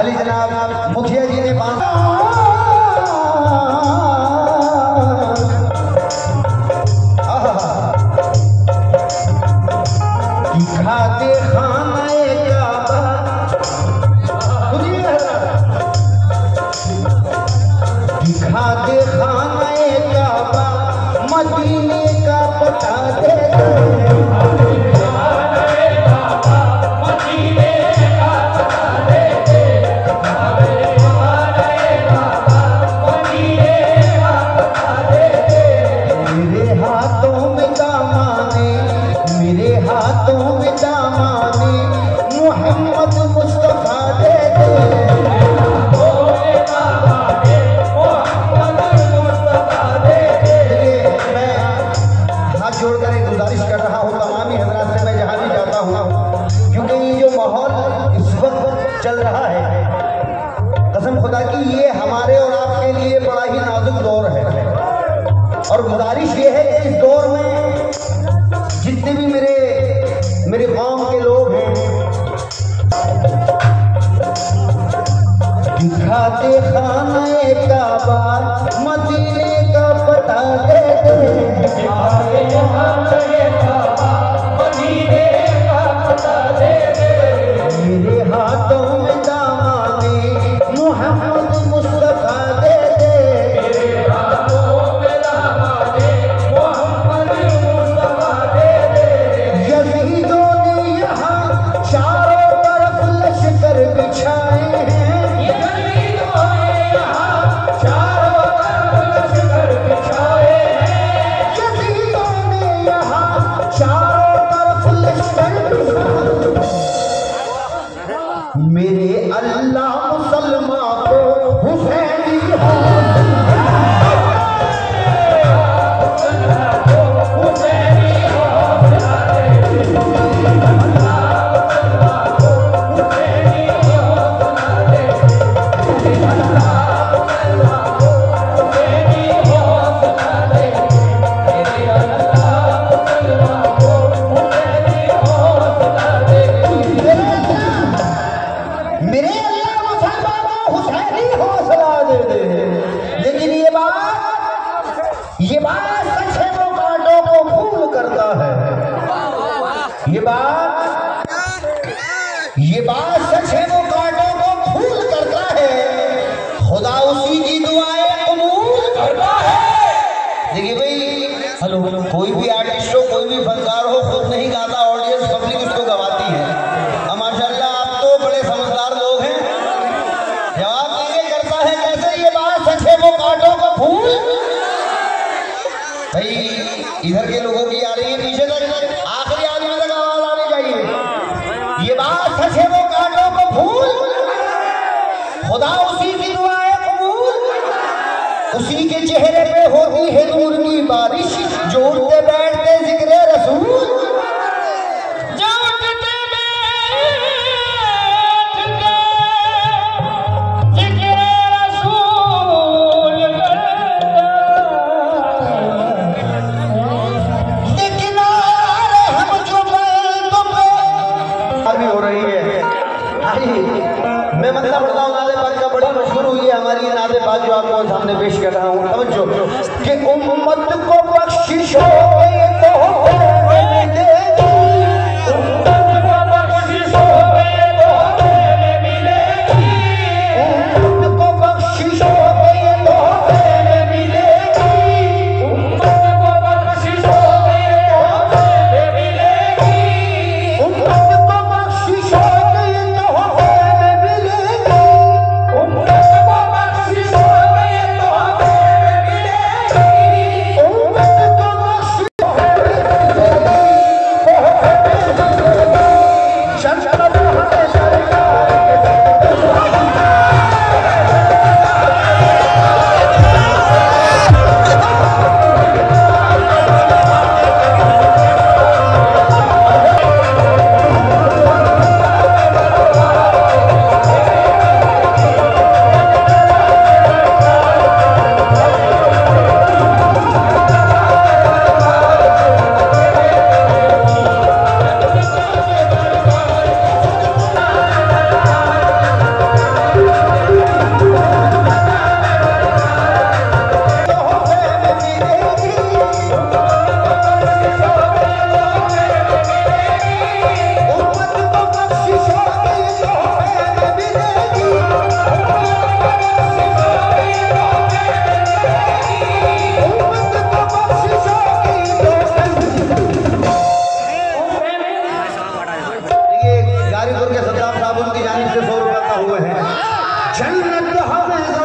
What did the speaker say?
अली जनाब मुखिया जी ने खाते खाने खाते खाने काबा मदीने का पता दे मेरे हाथों में दामाने मोहम्मद मुस्तफा दे जोड़कर एक गुजारिश कर रहा हूँ तमाम ही हजरात से, मैं जहाँ भी जाता हूँ, क्योंकि ये जो माहौल इस वक्त चल रहा है, कसम खुदा की ये हमारे और आपके लिए बड़ा ही नाजुक दौर है। और गुजारिश ये है कि इस दौर में जितने भी मेरे गांव के लोग हैं, दिखाते खाने काबा मदीने का पता दे मेरे हाथों में दामाने मोहम्मद मुस्तफा दे यज़ीदों ने यहाँ चारों तरफ लश्कर बिछाए हैं, यज़ीदों ने यहाँ चारों तरफ लश्कर बिछाए हैं, यज़ीदों ने यहाँ चारों तरफ लश्कर मेरे अल्लाह मुसलमान को हुसैनी हो ये बात सच है, वो कांटों को फूल करता है। ये बात सच है, वो कांटों को फूल करता है। खुदा उसी की दुआएं कबूल करता है। देखिए भाई, हेलो, कोई भी आर्टिस्ट हो, कोई भी फनकार हो, खुद नहीं गाता, ऑडियंस पब्लिक उसको गवाती है। अब माशाल्लाह आप तो बड़े समझदार लोग हैं, जवाब दीजिए करता है कैसे? ये बात सच है, वो कांटों को फूल। भाई इधर के लोगों की आ रही है, पीछे तक आखिरी आदमी तक आवाज आनी चाहिए। ये बात सच है, वो कांटों को फूल, खुदा उसी की दुआएं कबूल, उसी के चेहरे पे होती है नूर की बारिश, जो उठते बैठते जिक्र रसूल, जो उठते जिक्र रसूल हो रही है। मैं मतलब पढ़ता हूँ नादे पाक का, बड़ी मशहूर हुई है हमारी नादे पाक, जो आपको सामने पेश कर रहा हूँ। समझो कि उम्मत को बख्शिश हो शिकारीपुर के सद्दाम साहब उनकी जानिब से 100 रुपए का हुए हैं। जन्नत हमें